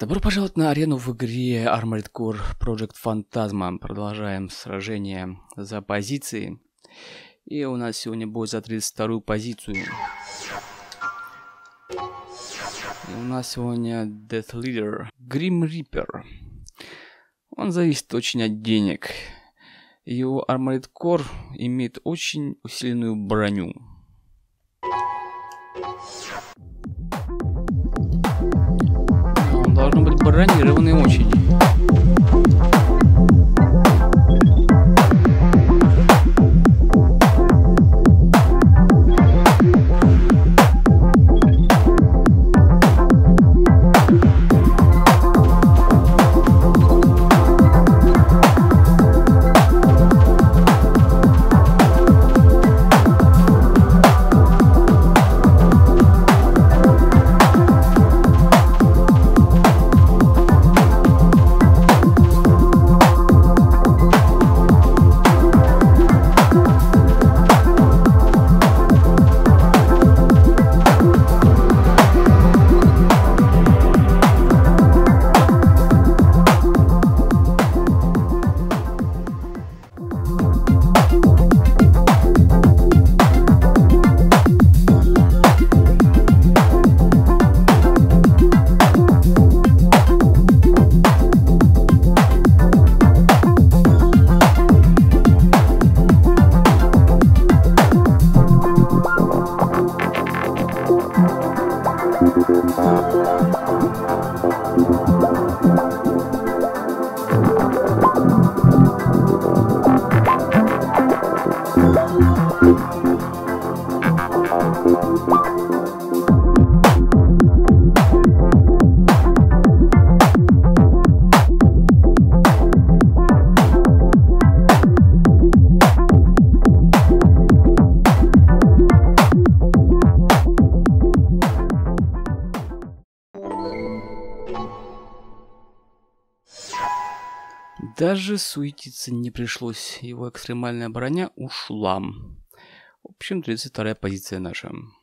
Добро пожаловать на арену в игре Armored Core Project Phantasma. Продолжаем сражение за позиции. И у нас сегодня бой за 32-ю позицию. И у нас сегодня Death Leader Grim Reaper. Он зависит очень от денег. Его Armored Core имеет очень усиленную броню. Он должен быть бронированный очень. Даже суетиться не пришлось, его экстремальная броня ушла. В общем, 32-я позиция наша.